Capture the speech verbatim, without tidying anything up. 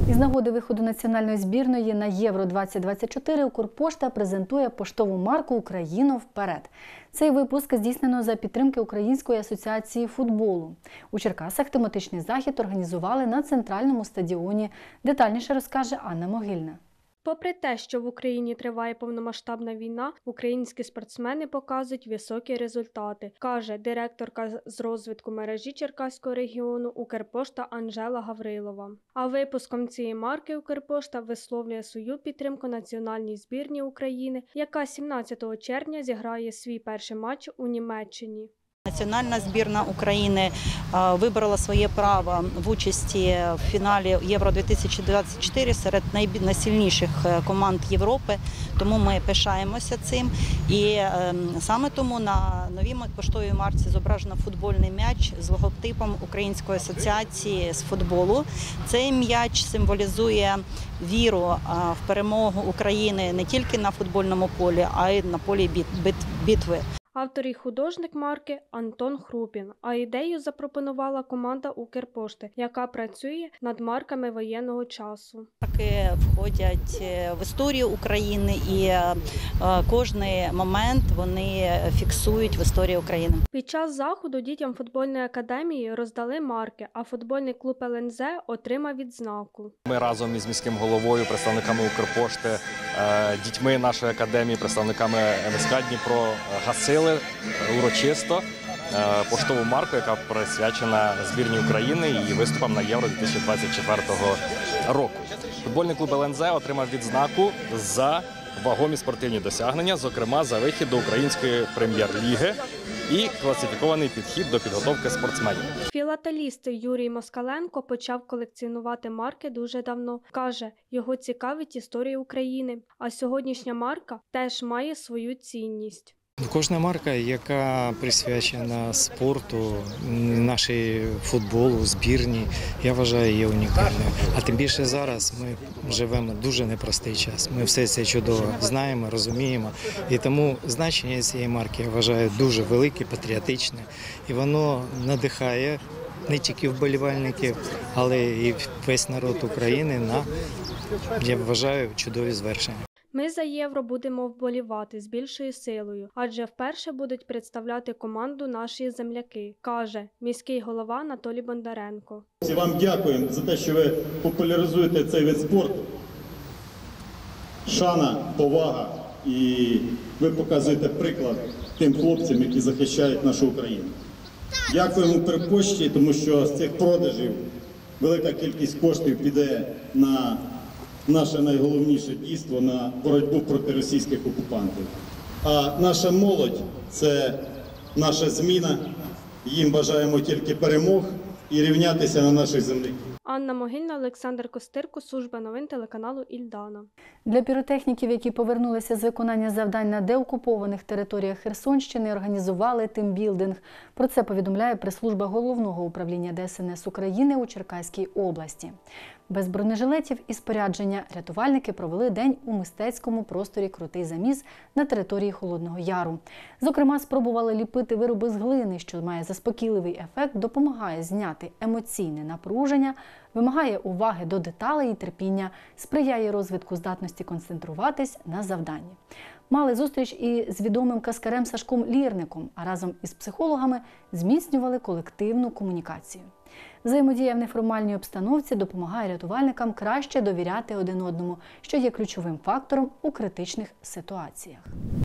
Із нагоди виходу національної збірної на Євро двадцять двадцять чотири Укрпошта презентує поштову марку «Україно вперед». Цей випуск здійснено за підтримки Української асоціації футболу. У Черкасах тематичний захід організували на центральному стадіоні. Детальніше розкаже Анна Могильна. Попри те, що в Україні триває повномасштабна війна, українські спортсмени показують високі результати, каже директорка з розвитку мережі Черкаського регіону Укрпошта Анжела Гаврилова. А випуском цієї марки Укрпошта висловлює свою підтримку національній збірній України, яка сімнадцятого червня зіграє свій перший матч у Німеччині. Національна збірна України виборола своє право в участі в фіналі Євро дві тисячі двадцять чотири серед найсильніших команд Європи, тому ми пишаємося цим. І саме тому на новій поштовій марці зображено футбольний м'яч з логотипом Української асоціації з футболу. Цей м'яч символізує віру в перемогу України не тільки на футбольному полі, а й на полі битви. Автор і художник марки Антон Хрупін, а ідею запропонувала команда Укрпошти, яка працює над марками воєнного часу. Марки входять в історію України і кожний момент вони фіксують в історії України. Під час заходу дітям футбольної академії роздали марки, а футбольний клуб Ел Ен Зет отримав відзнаку. Ми разом із міським головою, представниками Укрпошти, дітьми нашої академії, представниками Ен Ес Ка Дніпро гасили урочисто поштову марку, яка присвячена збірній України і її виступам на Євро дві тисячі двадцять четвертого року. Футбольний клуб Ел Ен Зет отримав відзнаку за вагомі спортивні досягнення, зокрема за вихід до Української прем'єр-ліги і класифікований підхід до підготовки спортсменів. Філателіст Юрій Москаленко почав колекціонувати марки дуже давно. Каже, його цікавить історія України, а сьогоднішня марка теж має свою цінність. Кожна марка, яка присвячена спорту, нашій футболу, збірні, я вважаю, є унікальною. А тим більше зараз ми живемо дуже непростий час. Ми все це чудово знаємо, розуміємо. І тому значення цієї марки, я вважаю, дуже велике, патріотичне. І воно надихає не тільки вболівальників, але і весь народ України на, я вважаю, чудові звершення. Ми за Євро будемо вболівати з більшою силою, адже вперше будуть представляти команду наші земляки, каже міський голова Анатолій Бондаренко. Вам дякуємо за те, що ви популяризуєте цей вид спорту. Шана, повага, і ви показуєте приклад тим хлопцям, які захищають нашу Україну. Дякуємо Укрпошті, тому що з цих продажів велика кількість коштів піде на наше найголовніше дійство, на боротьбу проти російських окупантів. А наша молодь – це наша зміна. Їм бажаємо тільки перемог і рівнятися на наших земляків. Анна Могильна, Олександр Костирко, служба новин телеканалу Ільдана. Для піротехніків, які повернулися з виконання завдань на деокупованих територіях Херсонщини, організували тимбілдинг. Про це повідомляє прес-служба Головного управління Де Ес Ен Ес України у Черкаській області. Без бронежилетів і спорядження рятувальники провели день у мистецькому просторі «Крутий заміс» на території Холодного Яру. Зокрема, спробували ліпити вироби з глини, що має заспокійливий ефект, допомагає зняти емоційне напруження, вимагає уваги до деталей і терпіння, сприяє розвитку здатності концентруватись на завданні. Мали зустріч і з відомим каскарем Сашком Лірником, а разом із психологами зміцнювали колективну комунікацію. Взаємодія в неформальній обстановці допомагає рятувальникам краще довіряти один одному, що є ключовим фактором у критичних ситуаціях.